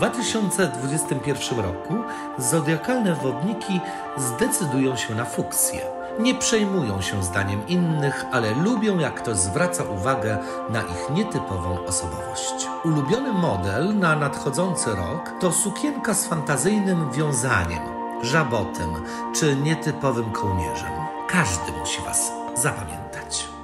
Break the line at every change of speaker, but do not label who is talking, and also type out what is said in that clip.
2021 roku zodiakalne wodniki zdecydują się na fuksję. Nie przejmują się zdaniem innych, ale lubią, jak ktoś zwraca uwagę na ich nietypową osobowość. Ulubiony model na nadchodzący rok to sukienka z fantazyjnym wiązaniem, żabotem czy nietypowym kołnierzem. Każdy musi Was zapamiętać.